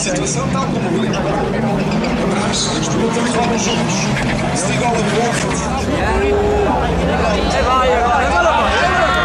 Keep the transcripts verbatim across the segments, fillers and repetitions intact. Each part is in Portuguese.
situação tal como o Grêmio. Atrás, os pilotos falam juntos. Se igual a Porto. É vai, é vai, é vai.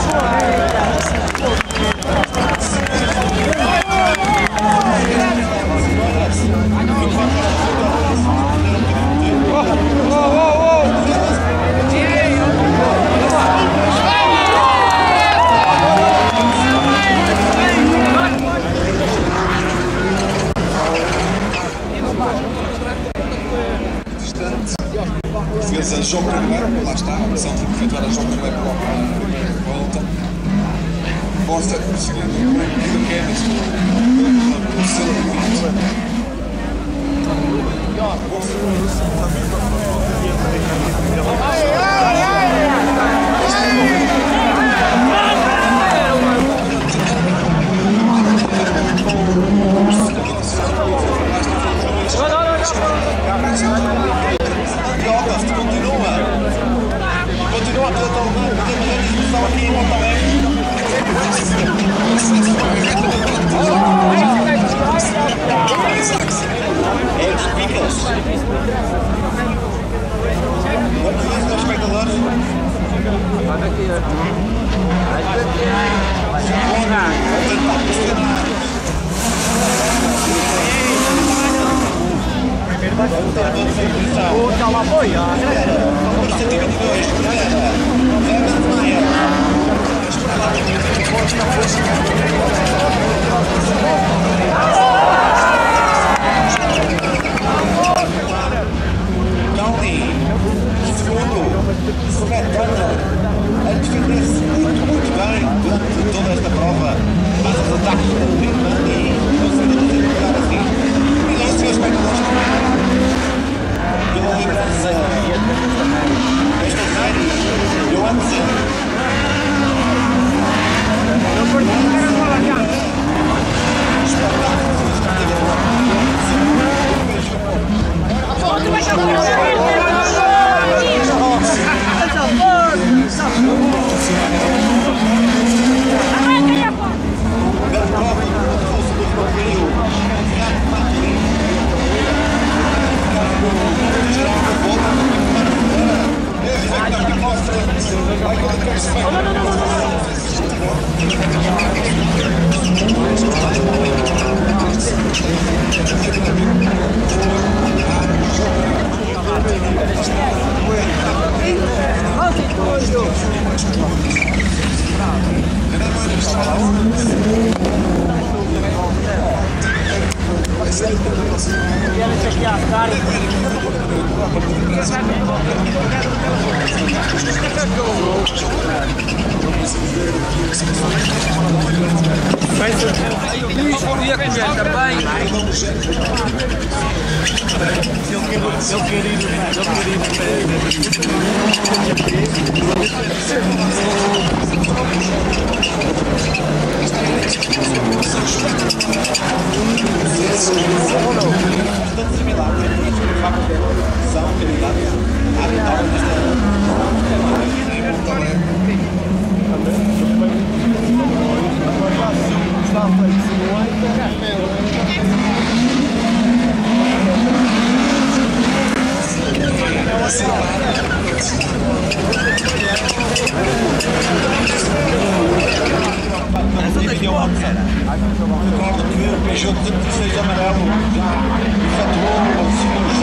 Às vezes a jogo primeiro, lá está, a opção de efetuar a jogo primeiro logo na volta. Mostra que o seguinte, o que é isso? O seu limite. Continua! Continua a pilotar o mundo, temos a discussão aqui em Porto Alegre. É os picas. Quantos dias são espectadores? Vai daqui, vai daqui. O está lá apoia. Gaudi, segundo, Svetana, a defender-se muito, muito bem durante toda esta prova. Faz os ataques do Birman e consegue jogar assim. E os seus espectadores pela liderança desta série, Johansson. Ia comer também. Eu quero ir, eu Recordo que o Peugeot trinta e seis amarelo já efetuou o segundo